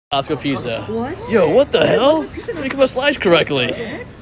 Costco pizza. What? Yo, what the hell? Make them slice correctly.